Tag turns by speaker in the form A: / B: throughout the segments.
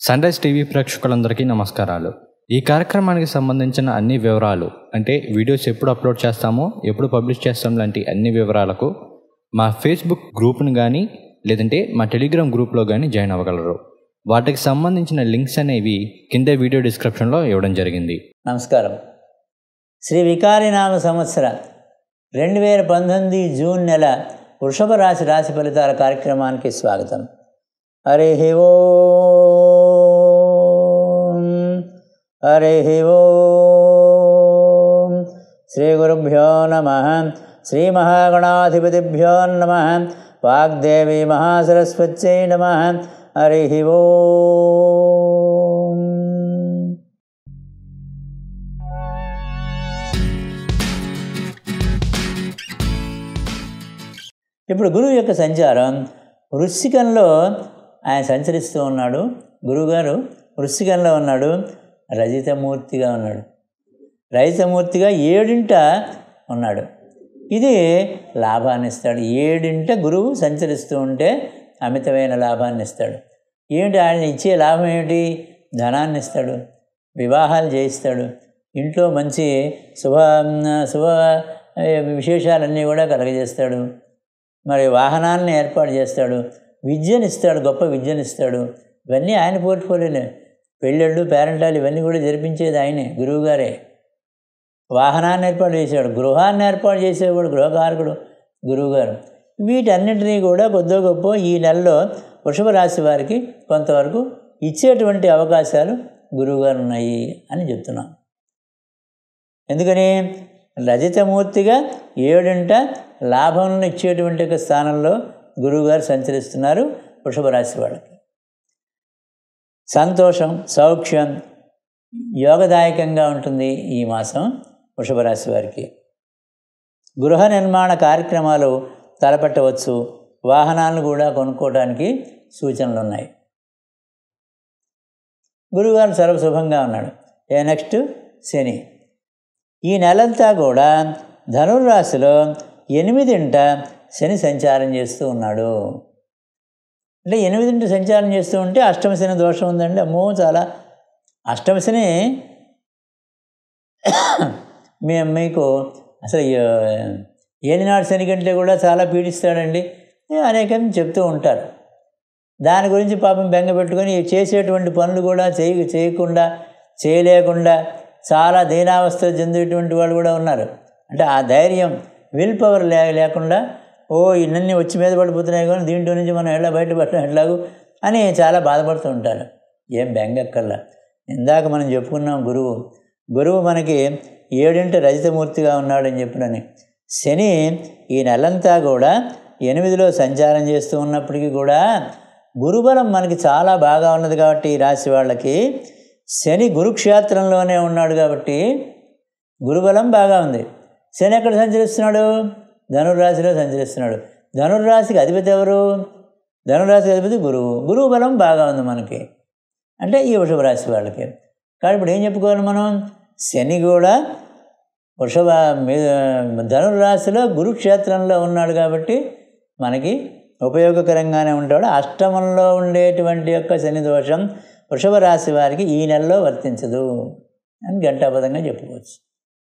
A: Sunrise TV ప్రేక్షకులందరికీ నమస్కారాలు. ఈ కార్యక్రమానికి సంబంధించిన అన్ని వివరాలు, అంటే వీడియోస్ ఎప్పుడు అప్లోడ్ చేస్తామో, ఎప్పుడు పబ్లిష్ చేస్తాం లాంటి అన్ని వివరాలకు మా ఫేస్బుక్ గ్రూప్ని కానీ లేదంటే మా టెలిగ్రామ్ గ్రూప్లో కానీ జాయిన్ అవ్వగలరు. వాటికి సంబంధించిన లింక్స్ అనేవి కింద వీడియో డిస్క్రిప్షన్లో ఇవ్వడం జరిగింది.
B: నమస్కారం. శ్రీ వికారినామ సంవత్సర 2019 జూన్ నెల వృషభ రాశి ఫలితాల కార్యక్రమానికి స్వాగతం. హరి ఓం హరి ఓం. శ్రీ గురుభ్యో నమః. శ్రీ మహాగణాధిపతిభ్యో నమః. వాగ్దేవి మహాసరస్వత్యై నమః. హరి ఓం. ఇప్పుడు గురువు యొక్క సంచారం వృశ్చికంలో ఆయన సంచరిస్తూ ఉన్నాడు. గురువుగారు వృశ్చికంలో ఉన్నాడు, రజితమూర్తిగా ఉన్నాడు. రజితమూర్తిగా 7ంట ఉన్నాడు. ఇది లాభాన్ని ఇస్తాడు. 7ంట గురువు సంచరిస్తూ ఉంటే అమితమైన లాభాన్ని ఇస్తాడు. ఏమిటి ఆయన ఇచ్చే లాభం ఏమిటి? ధనాన్ని ఇస్తాడు, వివాహాలు చేయిస్తాడు, ఇంట్లో మంచి శుభ విశేషాలన్నీ కూడా కలగజేస్తాడు. మరి వాహనాన్ని ఏర్పాటు చేస్తాడు, విద్యనిస్తాడు, గొప్ప విద్యనిస్తాడు. ఇవన్నీ ఆయన పోర్ట్ఫోలియోనే. పెళ్ళిళ్ళు, పేరెంటాలు ఇవన్నీ కూడా జరిపించేది ఆయనే, గురువుగారే. వాహనాన్ని ఏర్పాటు చేశాడు, గృహాన్ని ఏర్పాటు చేసేవాడు గృహకారకుడు గురువుగారు. వీటన్నింటినీ కూడా కొద్దో గొప్ప ఈ నెలలో వృషభ రాశి వారికి కొంతవరకు ఇచ్చేటువంటి అవకాశాలు గురువుగారు ఉన్నాయి అని చెప్తున్నాం. ఎందుకని? రజితమూర్తిగా 7ంట లాభంలో ఇచ్చేటువంటి ఒక స్థానంలో గురువుగారు సంచరిస్తున్నారు వృషభ రాశి వాళ్ళకి. సంతోషం, సౌఖ్యం, యోగదాయకంగా ఉంటుంది ఈ మాసం వృషభ రాశి వారికి. గృహ నిర్మాణ కార్యక్రమాలు తలపెట్టవచ్చు. వాహనాలను కూడా కొనుక్కోవడానికి సూచనలు ఉన్నాయి. గురువుగారు సర్వశుభంగా ఉన్నాడు. నెక్స్ట్ శని. ఈ నెలంతా కూడా ధనుర్రాశిలో 8ంట శని సంచారం చేస్తూ ఉన్నాడు. అంటే 8ంట సంచారం చేస్తూ ఉంటే అష్టమ శని దోషం ఉందండి. అమ్మో, చాలా అష్టమ శని మీకు అసలు ఏలినాడు శని కంటే కూడా చాలా పీడిస్తాడండి అనేకం చెప్తూ ఉంటారు. దాని గురించి పాపం బెంగ పెట్టుకొని చేసేటువంటి పనులు కూడా చేయలేకుండా చాలా దీనావస్థ చెందేటువంటి వాళ్ళు కూడా ఉన్నారు. అంటే ఆ ధైర్యం, విల్ పవర్ లేకుండా ఇవన్నీ వచ్చి మీద పడిపోతున్నాయి కానీ దీంట్లో నుంచి మనం ఎలా బయటపడటం ఎట్లాగూ అని చాలా బాధపడుతూ ఉంటారు. ఏం బెంగక్కర్లా. ఇందాక మనం చెప్పుకున్నాం, గురువు మనకి 7ంట రజితమూర్తిగా ఉన్నాడని చెప్పినని. శని ఈ నెలంతా కూడా 8లో సంచారం చేస్తూ ఉన్నప్పటికీ కూడా గురుబలం మనకి చాలా బాగా ఉన్నది కాబట్టి ఈ రాశి వాళ్ళకి శని గురుక్షేత్రంలోనే ఉన్నాడు కాబట్టి గురుబలం బాగా ఉంది. శని ఎక్కడ సంచరిస్తున్నాడు? ధనుర్రాశిలో సంచరిస్తున్నాడు. ధనుర్రాశికి అధిపతి ఎవరు? ధనుర్రాశికి అధిపతి గురువు. గురువు బలం బాగా ఉంది మనకి, అంటే ఈ వృషభ రాశి వాళ్ళకి. కాబట్టి ఇప్పుడు ఏం చెప్పుకోవాలి మనం? శని కూడా ధనుర్రాశిలో గురుక్షేత్రంలో ఉన్నాడు కాబట్టి మనకి ఉపయోగకరంగానే ఉంటాడు. అష్టమంలో ఉండేటువంటి యొక్క శని దోషం వృషభ రాశి వారికి ఈ నెలలో వర్తించదు అని ఘంటాపదంగా చెప్పుకోవచ్చు.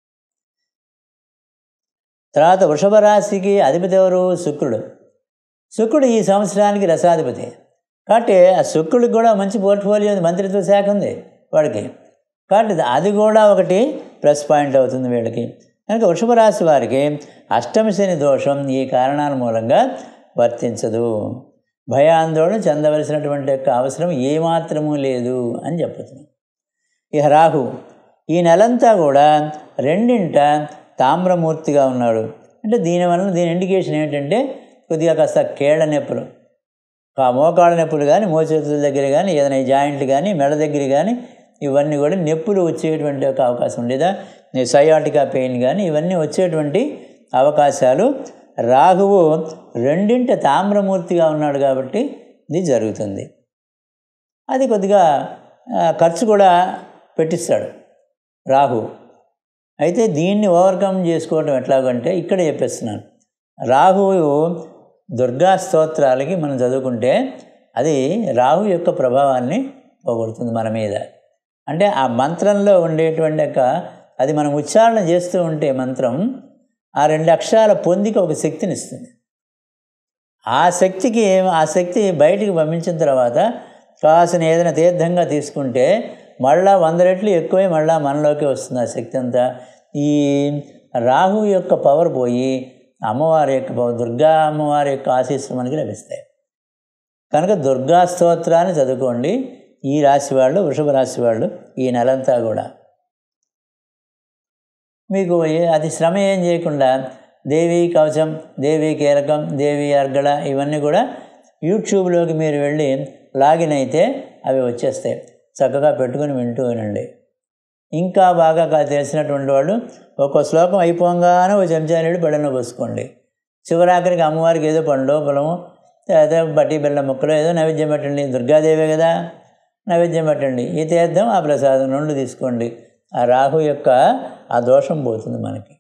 B: తర్వాత వృషభ రాశికి అధిపతి ఎవరు? శుక్రుడు ఈ సంవత్సరానికి రసాధిపతి కాబట్టి ఆ శుక్రుడికి కూడా మంచి పోర్ట్ఫోలియో ఉంది, మంత్రిత్వ శాఖ ఉంది వాడికి. కాబట్టి అది కూడా ఒకటి ప్లస్ పాయింట్ అవుతుంది వీళ్ళకి. కనుక వృషభ రాశి వారికి అష్టమ శని దోషం ఈ కారణాల మూలంగా వర్తించదు. భయాందోళన చెందవలసినటువంటి యొక్క అవసరం ఏమాత్రమూ లేదు అని చెప్పుతున్నాం. ఇక రాహు ఈ నెలంతా కూడా 2ంట తామ్రమూర్తిగా ఉన్నాడు. అంటే దీని ఇండికేషన్ ఏంటంటే కొద్దిగా కాస్త కేళ్ల నొప్పులు, మోకాళ్ళ నొప్పులు కానీ, మోచేతుల దగ్గర కానీ, ఏదైనా జాయింట్లు కానీ, మెడ దగ్గర కానీ ఇవన్నీ కూడా నొప్పులు వచ్చేటువంటి ఒక అవకాశం ఉండేదా, సయాటికా పెయిన్ కానీ ఇవన్నీ వచ్చేటువంటి అవకాశాలు రాహువు 2ంట తామ్రమూర్తిగా ఉన్నాడు కాబట్టి ఇది జరుగుతుంది. అది కొద్దిగా ఖర్చు కూడా పెట్టిస్తాడు రాహు. అయితే దీన్ని ఓవర్కమ్ చేసుకోవడం ఎట్లాగంటే ఇక్కడ చెప్పేస్తున్నాను. రాహువు దుర్గా స్తోత్రాలకి మనం చదువుకుంటే అది రాహు యొక్క ప్రభావాన్ని పోగొడుతుంది మన మీద. అంటే ఆ మంత్రంలో ఉండేటువంటి అది మనం ఉచ్చారణ చేస్తూ ఉంటే మంత్రం ఆ 2 అక్షరాల పొందిక ఒక శక్తిని ఇస్తుంది. ఆ శక్తి బయటికి పంపించిన తర్వాత కాసిన ఏదైనా తీర్థంగా తీసుకుంటే మళ్ళా 100 రెట్లు ఎక్కువై మళ్ళా మనలోకి వస్తుంది ఆ శక్తి అంతా. ఈ రాహు యొక్క పవర్ పోయి అమ్మవారి యొక్క పవర్, దుర్గా అమ్మవారి యొక్క ఆశీస్సులు మనకి లభిస్తాయి. కనుక దుర్గా స్తోత్రాన్ని చదువుకోండి ఈ రాశి వాళ్ళు, వృషభ రాశి వాళ్ళు ఈ నెలంతా కూడా. మీకు అది శ్రమ ఏం చేయకుండా దేవీ కవచం, దేవీ కీలకం, దేవీ అర్గళ ఇవన్నీ కూడా యూట్యూబ్లోకి మీరు వెళ్ళి లాగిన్ అయితే అవి వచ్చేస్తాయి. చక్కగా పెట్టుకుని వింటూ వినండి. ఇంకా బాగా తెలిసినటువంటి వాళ్ళు ఒక్కో శ్లోకం అయిపోగానే ఒక చెంచా నీళ్ళు బెల్లంలో పోసుకోండి. చివరాఖరికి అమ్మవారికి ఏదో పండు పొలము ఏదో బట్టి బెల్లం ముక్కలు ఏదో నైవేద్యం పెట్టండి. దుర్గాదేవే కదా, నైవేద్యం పెట్టండి. ఈ తీర్థం ఆ ప్రసాదం 2 తీసుకోండి. ఆ రాహు యొక్క ఆ దోషం పోతుంది మనకి.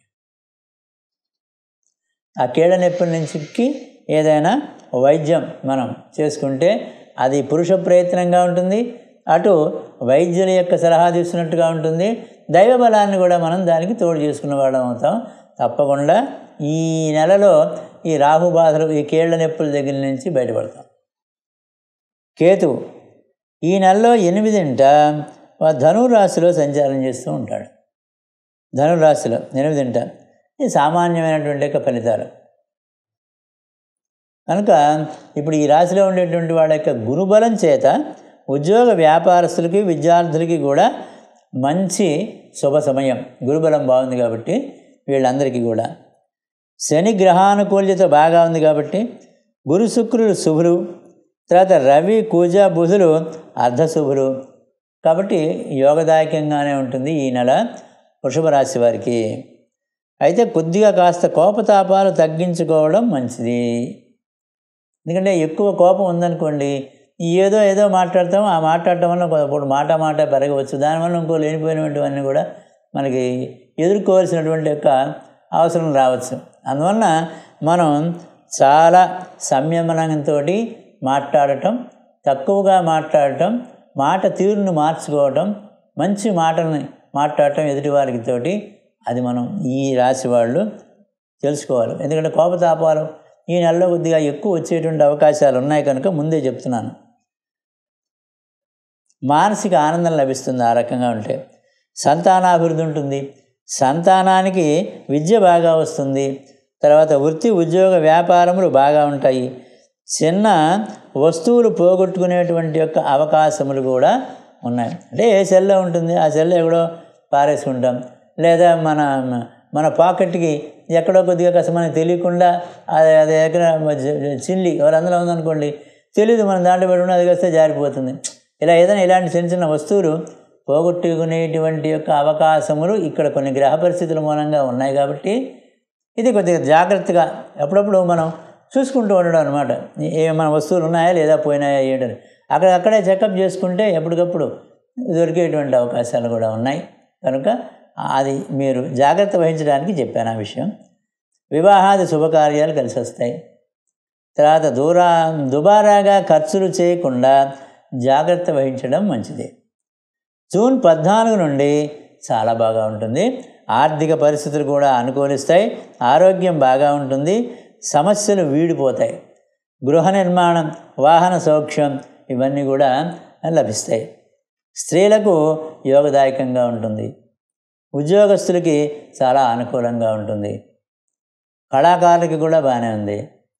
B: ఆ కీళ్ళ నొప్పుల నుంచి ఏదైనా వైద్యం మనం చేసుకుంటే అది పురుష ప్రయత్నంగా ఉంటుంది, అటు వైద్యుల యొక్క సలహా తీసుకున్నట్టుగా ఉంటుంది, దైవ బలాన్ని కూడా మనం దానికి తోడు చేసుకున్న వాళ్ళం అవుతాం. తప్పకుండా ఈ నెలలో ఈ రాహు బాధలు, ఈ కీళ్ళ నొప్పుల దగ్గర నుంచి బయటపడతాం. కేతువు ఈ నెలలో 8ంట ధనురాశిలో సంచారం చేస్తూ ఉంటాడు. ధనురాశిలో 8ంట ఇది సామాన్యమైనటువంటి యొక్క ఫలితాలు. కనుక ఇప్పుడు ఈ రాశిలో ఉండేటువంటి వాళ్ళ యొక్క గురుబలం చేత ఉద్యోగ వ్యాపారస్తులకి, విద్యార్థులకి కూడా మంచి శుభ సమయం. గురుబలం బాగుంది కాబట్టి వీళ్ళందరికీ కూడా. శని గ్రహానుకూల్యత బాగా ఉంది కాబట్టి గురు శుక్రులు శుభులు, తర్వాత రవి కుజ బుధులు అర్ధశుభులు. కాబట్టి యోగదాయకంగానే ఉంటుంది ఈ నెల వృషభ రాశి వారికి. అయితే కొద్దిగా కాస్త కోపతాపాలు తగ్గించుకోవడం మంచిది. ఎందుకంటే ఎక్కువ కోపం ఉందనుకోండి, ఏదో మాట్లాడతాం, ఆ మాట్లాడటం వల్ల ఇప్పుడు మాట పెరగవచ్చు. దానివల్ల ఇంకో లేనిపోయినటువంటివన్నీ కూడా మనకి ఎదుర్కోవాల్సినటువంటి యొక్క అవసరం రావచ్చు. అందువలన మనం చాలా సంయమనంతో మాట్లాడటం, తక్కువగా మాట్లాడటం, మాట తీరును మార్చుకోవటం, మంచి మాటల్ని మాట్లాడటం ఎదుటివారికి తోటి, అది మనం ఈ రాశి వాళ్ళు తెలుసుకోవాలి. ఎందుకంటే కోపతాపాలు ఈ నెలలో కొద్దిగా ఎక్కువ వచ్చేటువంటి అవకాశాలు ఉన్నాయి కనుక ముందే చెప్తున్నాను. మానసిక ఆనందం లభిస్తుంది ఆ రకంగా ఉంటే. సంతానాభివృద్ధి ఉంటుంది, సంతానానికి విద్య బాగా వస్తుంది, తర్వాత వృత్తి ఉద్యోగ వ్యాపారములు బాగా ఉంటాయి. చిన్న వస్తువులు పోగొట్టుకునేటువంటి యొక్క అవకాశములు కూడా ఉన్నాయి. అంటే ఏ సెల్లో ఉంటుంది, ఆ సెల్ ఎక్కడో పారేసుకుంటాం, లేదా మన పాకెట్కి ఎక్కడో కొద్దిగా కాస్త మనకు తెలియకుండా అది ఎక్కడ చిల్లి ఎవరందరూ ఉందనుకోండి, తెలియదు మనం దాంట్లో పెట్టుకుని అది కాస్తే జారిపోతుంది. ఇలా ఏదైనా ఇలాంటి చిన్న వస్తువులు పోగొట్టుకునేటువంటి యొక్క అవకాశములు ఇక్కడ కొన్ని గ్రహ పరిస్థితుల మూలంగా ఉన్నాయి. కాబట్టి ఇది కొద్దిగా జాగ్రత్తగా అప్పుడప్పుడు మనం చూసుకుంటూ ఉండడం అనమాట. మన వస్తువులు ఉన్నాయా లేదా పోయినాయా ఏంటని అక్కడే చెకప్ చేసుకుంటే ఎప్పటికప్పుడు దొరికేటువంటి అవకాశాలు కూడా ఉన్నాయి. కనుక అది మీరు జాగ్రత్త వహించడానికి చెప్పాను ఆ విషయం. వివాహాది శుభకార్యాలు కలిసి వస్తాయి. తర్వాత దుబారాగా ఖర్చులు చేయకుండా జాగ్రత్త వహించడం మంచిది. జూన్ 14 నుండి చాలా బాగా ఉంటుంది. ఆర్థిక పరిస్థితులు కూడా అనుకూలిస్తాయి, ఆరోగ్యం బాగా ఉంటుంది, సమస్యలు వీడిపోతాయి, గృహ నిర్మాణం, వాహన సౌఖ్యం ఇవన్నీ కూడా లభిస్తాయి. స్త్రీలకు యోగదాయకంగా ఉంటుంది, ఉద్యోగస్తులకి చాలా అనుకూలంగా ఉంటుంది, కళాకారులకి కూడా బాగానే ఉంది.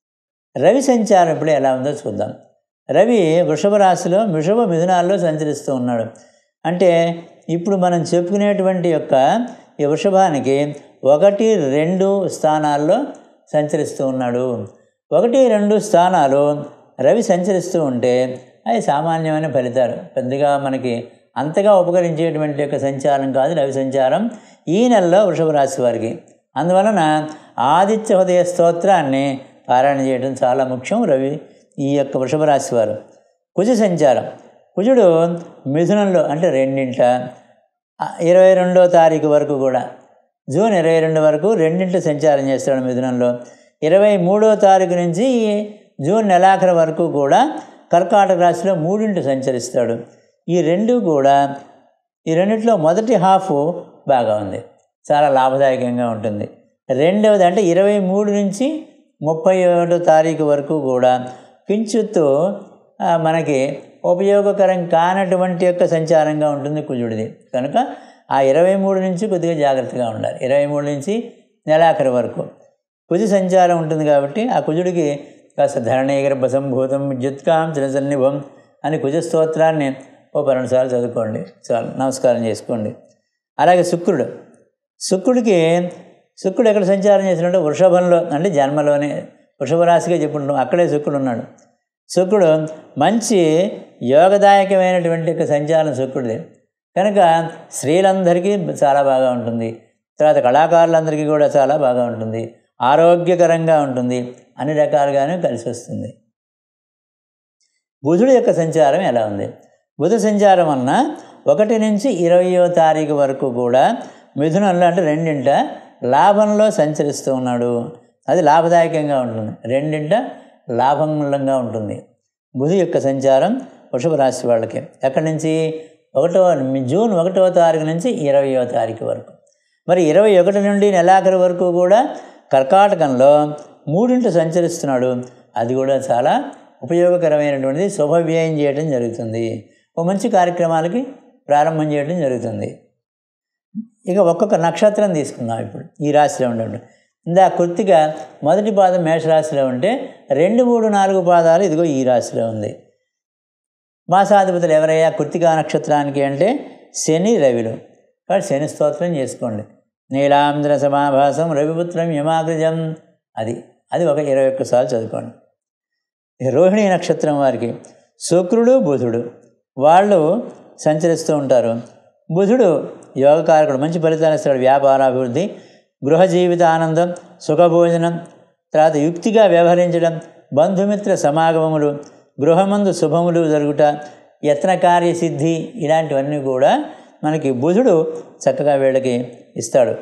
B: రవి సంచారం ఇప్పుడు ఎలా ఉందో చూద్దాం. రవి వృషభ రాశిలో వృషభ మిథునాల్లో సంచరిస్తూ ఉన్నాడు. అంటే ఇప్పుడు మనం చెప్పుకునేటువంటి యొక్క ఈ వృషభానికి 1, 2 స్థానాల్లో సంచరిస్తూ ఉన్నాడు. 1, 2 స్థానాలు రవి సంచరిస్తూ ఉంటే అవి సామాన్యమైన ఫలితాలు, పెద్దగా మనకి అంతగా ఉపకరించేటువంటి యొక్క సంచారం కాదు రవి సంచారం ఈ నెలలో వృషభ రాశి వారికి. అందువలన ఆదిత్య హృదయ స్తోత్రాన్ని పారాయణ చేయడం చాలా ముఖ్యం. రవి ఈ యొక్క వృషభ రాశి వారు. కుజ సంచారం, కుజుడు మిథునంలో అంటే 2ంట 22వ తారీఖు వరకు కూడా, జూన్ 22 వరకు 2ంట సంచారం చేస్తాడు మిథునంలో. 23వ తారీఖు నుంచి జూన్ నెలాఖరు వరకు కూడా కర్కాటక రాశిలో 3ంట సంచరిస్తాడు. ఈ రెండు కూడా ఈ రెండిట్లో మొదటి హాఫ్ బాగా ఉంది, చాలా లాభదాయకంగా ఉంటుంది. రెండవది అంటే 23 నుంచి 31 తారీఖు వరకు కూడా కించుత్తు మనకి ఉపయోగకరం కానటువంటి యొక్క సంచారంగా ఉంటుంది కుజుడిది. కనుక ఆ 23 నుంచి కొద్దిగా జాగ్రత్తగా ఉండాలి. 23 నుంచి నెలాఖరు వరకు కుజ సంచారం ఉంటుంది కాబట్టి ఆ కుజుడికి కాస్త ధరణీ గర్భ సంభూతం విద్యుత్కాం చిరసన్నిభం అని కుజ స్తోత్రాన్ని 12 సార్లు చదువుకోండి, చాలు, నమస్కారం చేసుకోండి. అలాగే శుక్రుడు ఎక్కడ సంచారం చేసినట్టు వృషభంలో, అంటే జన్మలోనే వృషభ రాశిగా చెప్పుకుంటాం, అక్కడే శుక్రుడు ఉన్నాడు. శుక్రుడు మంచి యోగదాయకమైనటువంటి యొక్క సంచారం శుక్రుడిది. కనుక స్త్రీలందరికీ చాలా బాగా ఉంటుంది, తర్వాత కళాకారులందరికీ కూడా చాలా బాగా ఉంటుంది, ఆరోగ్యకరంగా ఉంటుంది, అన్ని రకాలుగానే కలిసి వస్తుంది. బుధుడు యొక్క సంచారం ఎలా ఉంది? బుధ సంచారం వలన 1 నుంచి 20వ తారీఖు వరకు కూడా మిథునంలో అంటే 2ంట లాభంలో సంచరిస్తూ ఉన్నాడు. అది లాభదాయకంగా ఉంటుంది, 2ంట లాభంగా ఉంటుంది. బుధు యొక్క సంచారం వృషభ రాశి వాళ్ళకి ఎక్కడి నుంచి జూన్ 1వ తారీఖు నుంచి 20వ తారీఖు వరకు. మరి 21 నుండి నెలాఖరు వరకు కూడా కర్కాటకంలో 3ంట సంచరిస్తున్నాడు. అది కూడా చాలా ఉపయోగకరమైనటువంటిది, శుభవ్యయం చేయడం జరుగుతుంది, ఒక మంచి కార్యక్రమాలకి ప్రారంభం చేయడం జరుగుతుంది. ఇక ఒక్కొక్క నక్షత్రం తీసుకుందాం. ఇప్పుడు ఈ రాశిలో ఉండండి. ఇందా కృత్తిక మొదటి పాదం మేషరాశిలో ఉంటే 2, 3, 4 పాదాలు ఇదిగో ఈ రాశిలో ఉంది. మాసాధిపతులు ఎవరయ్యా కృత్తికా నక్షత్రానికి అంటే శని, రవిలు. కాబట్టి శని స్తోత్రం చేసుకోండి. నీలాంధ్ర సమాభాసం రవిపుత్రం యమాగ్రజం, అది ఒక 21 సార్లు చదువుకోండి. రోహిణీ నక్షత్రం వారికి శుక్రుడు, బుధుడు వాళ్ళు సంచరిస్తూ ఉంటారు. బుధుడు యోగకారకుడు, మంచి ఫలితాలు ఇస్తాడు, వ్యాపారాభివృద్ధి, గృహ జీవిత ఆనందం, సుఖభోజనం, తర్వాత యుక్తిగా వ్యవహరించడం, బంధుమిత్ర సమాగమములు, గృహమందు శుభములు జరుగుట, యత్న కార్యసిద్ధి, ఇలాంటివన్నీ కూడా మనకి బుధుడు చక్కగా వీళ్ళకి ఇస్తాడు.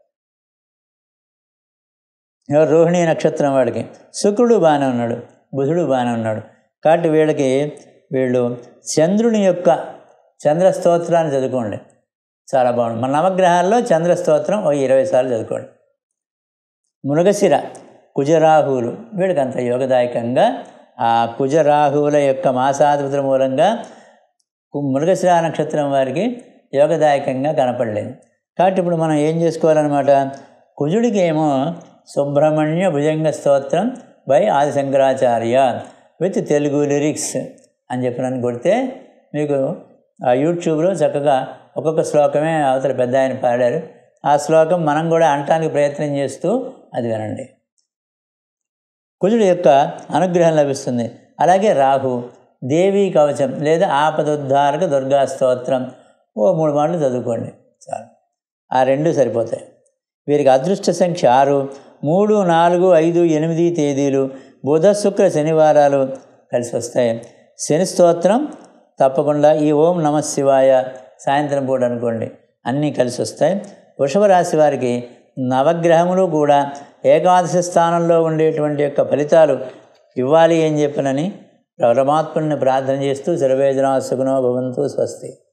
B: రోహిణీ నక్షత్రం వాడికి శుక్రుడు బాగానే ఉన్నాడు, బుధుడు బాగానే ఉన్నాడు. కాబట్టి వీళ్ళు చంద్రుని యొక్క చంద్రస్తోత్రాన్ని చదువుకోండి, చాలా బాగుంది. మన నవగ్రహాల్లో చంద్రస్తోత్రం 20 సార్లు చదువుకోండి. మృగశిర కుజరాహువులు వీళ్ళకి అంత యోగదాయకంగా ఆ కుజరాహువుల యొక్క మాసాధిపతుల మూలంగా మృగశిర నక్షత్రం వారికి యోగదాయకంగా కనపడలేదు. కాబట్టి ఇప్పుడు మనం ఏం చేసుకోవాలన్నమాట, కుజుడికి ఏమో సుబ్రహ్మణ్య భుజంగ స్తోత్రం బై ఆది శంకరాచార్య విత్ తెలుగు లిరిక్స్ అని చెప్పినని కొడితే మీకు ఆ యూట్యూబ్లో చక్కగా ఒక్కొక్క శ్లోకమే అవతల పెద్ద ఆయన పాడారు. ఆ శ్లోకం మనం కూడా అనటానికి ప్రయత్నం చేస్తూ అది వినండి. కుజుడు యొక్క అనుగ్రహం లభిస్తుంది. అలాగే రాహు దేవీ కవచం లేదా ఆపదుద్ధారక దుర్గా స్తోత్రం 3 మాటలు చదువుకోండి, చాలు. ఆ 2 సరిపోతాయి. వీరికి అదృష్ట సంఖ్య 6, 3, 4, 5, 8 తేదీలు బుధ, శుక్ర, శనివారాలు కలిసి వస్తాయి. శని స్తోత్రం తప్పకుండా ఈ ఓం నమః శివాయ సాయంత్రం పూట అనుకోండి, అన్నీ కలిసి వస్తాయి. వృషభ రాశి వారికి నవగ్రహములు కూడా ఏకాదశి స్థానంలో ఉండేటువంటి యొక్క ఫలితాలు ఇవ్వాలి అని చెప్పినని పరమాత్మని ప్రార్థన చేస్తూ సర్వే జనా సుఖినో భవంతు, స్వస్తి.